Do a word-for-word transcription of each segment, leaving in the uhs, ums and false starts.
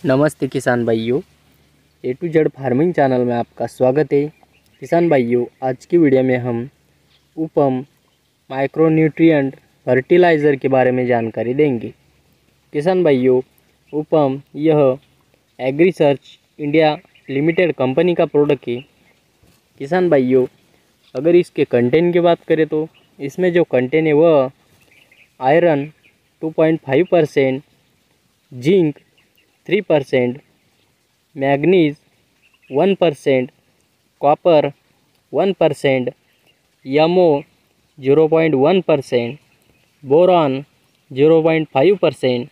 नमस्ते किसान भाइयों, A to Z farming channel में आपका स्वागत है। किसान भाइयों, आज की वीडियो में हम उपम माइक्रोन्यूट्रिएंट फर्टिलाइज़र के बारे में जानकारी देंगे। किसान भाइयों, उपम यह एग्रीसर्च इंडिया लिमिटेड कंपनी का प्रोडक्ट है। किसान भाइयों, अगर इसके कंटेंट की बात करें तो इसमें जो कंटेंट है वह iron two point five percent, zinc three percent, manganese one percent, copper one percent, यमो zero point one percent, boron zero point five percent.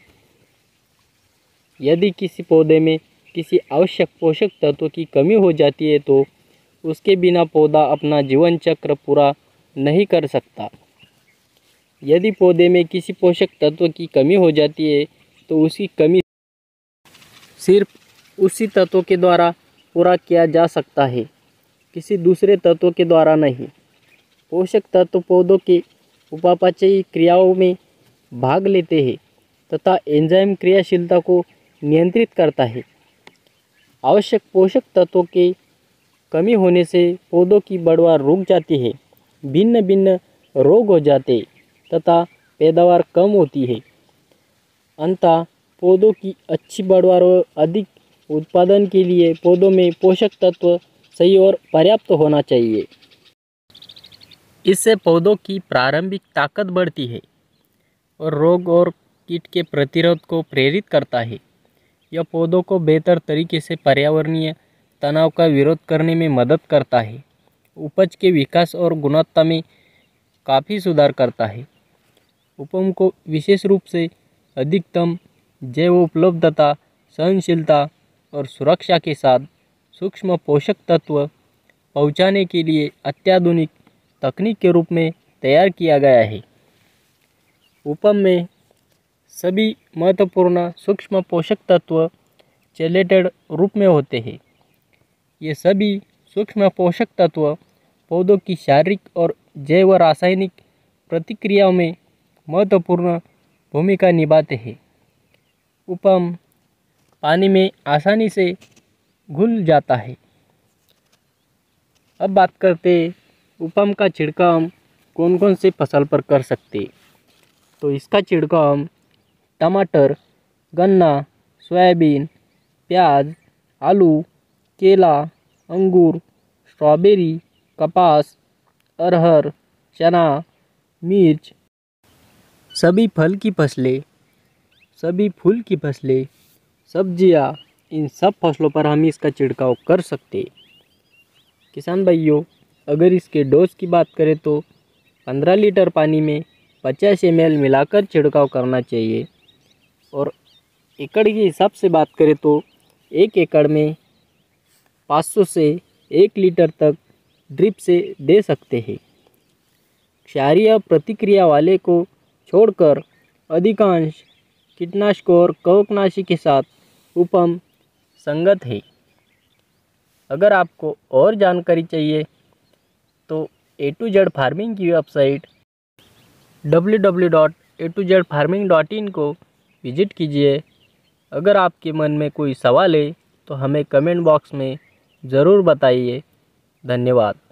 यदि किसी पौधे में किसी आवश्यक पोषक तत्व की कमी हो जाती है तो उसके बिना पौधा अपना जीवन चक्र पूरा नहीं कर सकता। यदि पौधे में किसी पोषक तत्व की कमी हो जाती है तो उसकी कमी सिर्फ उसी तत्व के द्वारा पूरा किया जा सकता है, किसी दूसरे तत्व के द्वारा नहीं। पोषक तत्व पौधों के उपापचयी क्रियाओं में भाग लेते हैं तथा एंजाइम क्रियाशीलता को नियंत्रित करता है। आवश्यक पोषक तत्वों के कमी होने से पौधों की बढ़वार रुक जाती है, भिन्न भिन्न रोग हो जाते तथा पैदावार कम होती है। अंततः पौधों की अच्छी बढ़वार और अधिक उत्पादन के लिए पौधों में पोषक तत्व सही और पर्याप्त होना चाहिए। इससे पौधों की प्रारंभिक ताकत बढ़ती है और रोग और कीट के प्रतिरोध को प्रेरित करता है। यह पौधों को बेहतर तरीके से पर्यावरणीय तनाव का विरोध करने में मदद करता है, उपज के विकास और गुणवत्ता में काफ़ी सुधार करता है। उपम को विशेष रूप से अधिकतम जैव उपलब्धता, सहनशीलता और सुरक्षा के साथ सूक्ष्म पोषक तत्व पहुंचाने के लिए अत्याधुनिक तकनीक के रूप में तैयार किया गया है। उपम में सभी महत्वपूर्ण सूक्ष्म पोषक तत्व चेलेटेड रूप में होते हैं। ये सभी सूक्ष्म पोषक तत्व पौधों की शारीरिक और जैव रासायनिक प्रतिक्रियाओं में महत्वपूर्ण भूमिका निभाते हैं। उपम पानी में आसानी से घुल जाता है। अब बात करते उपम का छिड़काव हम कौन कौन से फसल पर कर सकते। तो इसका छिड़काव हम टमाटर, गन्ना, सोयाबीन, प्याज, आलू, केला, अंगूर, स्ट्रॉबेरी, कपास, अरहर, चना, मिर्च, सभी फल की फसलें, सभी फूल की फसलें, सब्जियां, इन सब फसलों पर हम इसका छिड़काव कर सकते। किसान भाइयों, अगर इसके डोज की बात करें तो पंद्रह लीटर पानी में पचास एम एल मिलाकर छिड़काव करना चाहिए और एकड़ के हिसाब से बात करें तो एक एकड़ में पाँच सौ से एक लीटर तक ड्रिप से दे सकते हैं। क्षारीय प्रतिक्रिया वाले को छोड़कर अधिकांश कीटनाशकों और कवकनाशी के साथ उपम संगत है। अगर आपको और जानकारी चाहिए तो ए टू जेड फार्मिंग की website W W W dot A to Z farming dot in को विजिट कीजिए। अगर आपके मन में कोई सवाल है तो हमें कमेंट बॉक्स में ज़रूर बताइए। धन्यवाद।